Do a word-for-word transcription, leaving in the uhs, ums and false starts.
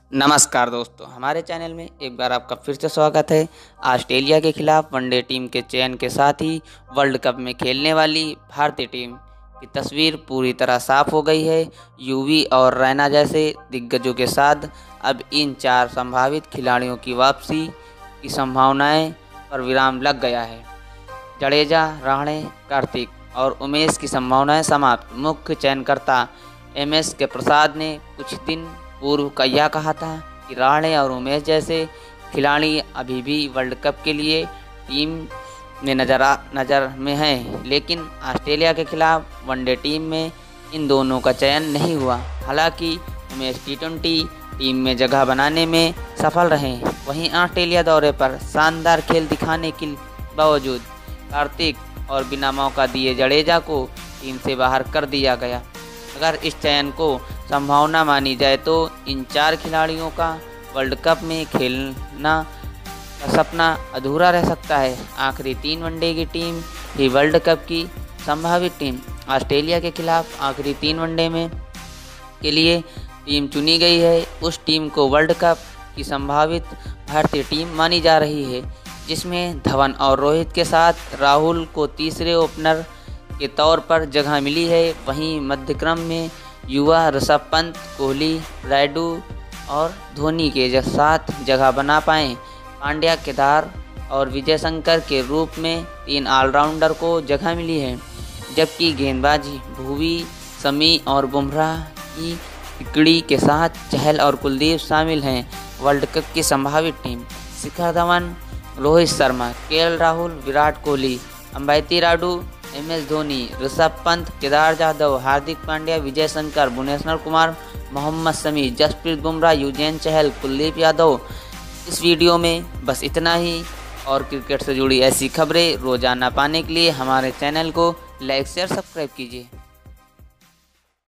नमस्कार दोस्तों, हमारे चैनल में एक बार आपका फिर से स्वागत है। ऑस्ट्रेलिया के खिलाफ वनडे टीम के चयन के साथ ही वर्ल्ड कप में खेलने वाली भारतीय टीम की तस्वीर पूरी तरह साफ हो गई है। यूवी और रैना जैसे दिग्गजों के साथ अब इन चार संभावित खिलाड़ियों की वापसी की संभावनाएं पर विराम लग गया है। जडेजा, रहाणे, कार्तिक और उमेश की संभावनाएं समाप्त। मुख्य चयनकर्ता एम एस के प्रसाद ने कुछ दिन पूर्व का यह कहा था कि रहाणे और उमेश जैसे खिलाड़ी अभी भी वर्ल्ड कप के लिए टीम में नजर आ नज़र में हैं, लेकिन ऑस्ट्रेलिया के खिलाफ वनडे टीम में इन दोनों का चयन नहीं हुआ। हालांकि उमेश टी ट्वेंटी टीम में जगह बनाने में सफल रहे। वहीं ऑस्ट्रेलिया दौरे पर शानदार खेल दिखाने के बावजूद कार्तिक और बिना मौका दिए जडेजा को टीम से बाहर कर दिया गया। अगर इस चयन को संभावना मानी जाए तो इन चार खिलाड़ियों का वर्ल्ड कप में खेलना का सपना अधूरा रह सकता है। आखिरी तीन वनडे की टीम ही वर्ल्ड कप की संभावित टीम ऑस्ट्रेलिया के खिलाफ आखिरी तीन वनडे में के लिए टीम चुनी गई है। उस टीम को वर्ल्ड कप की संभावित भारतीय टीम मानी जा रही है, जिसमें धवन और रोहित के साथ राहुल को तीसरे ओपनर के तौर पर जगह मिली है। वहीं मध्यक्रम में युवा ऋषभ पंत, कोहली, रायडू और धोनी के साथ जगह बना पाएं। पांड्या, केदार और विजय शंकर के रूप में तीन ऑलराउंडर को जगह मिली है, जबकि गेंदबाजी भुवी, शमी और बुमराह की तिकड़ी के साथ चहल और कुलदीप शामिल हैं। वर्ल्ड कप की संभावित team Shikhar Dhawan, Rohit Sharma, K L Rahul, Virat Kohli, Ambati Rayudu, M S Dhoni, Rishabh Pant, Kedar Jadhav, Hardik Pandya, Vijay Shankar, Bhuvneshwar Kumar, Mohammed Shami, Jasprit Bumrah, Yuzvendra Chahal, Kuldeep Yadav. इस वीडियो में बस इतना ही, और क्रिकेट से जुड़ी ऐसी खबरें रोजाना पाने के लिए हमारे चैनल को लाइक शेयर सब्सक्राइब कीजिए।